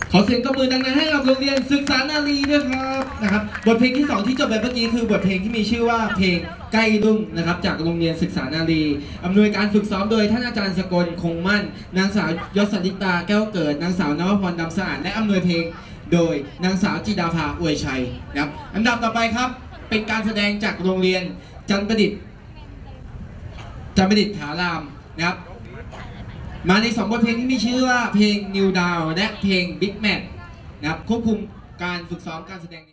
ขอเสียงตบมือดังๆให้กับโรงเรียนศึกษานารีด้วยครับนะครับบทเพลงที่2ที่จบไปเมื่อกี้คือบทเพลงที่มีชื่อว่าเพลงใกล้รุ่งนะครับจากโรงเรียนศึกษานารีอำนวยการฝึกซ้อมโดยท่านอาจารย์สกลคงมั่นนางสาวยศลิตาแก้วเกิดนางสาวนวพรดำสะอาดและอำนวยเพลงโดยนางสาวจิดาภาอวยชัยนะครับอันดับต่อไปครับเป็นการแสดงจากโรงเรียนจันทร์ประดิษฐ์ถารามนะครับมาใน2บทเพลงที่มีชื่อว่าเพลง New Down และเพลง Big Mac นะครับควบคุมการฝึกซ้อมการแสดง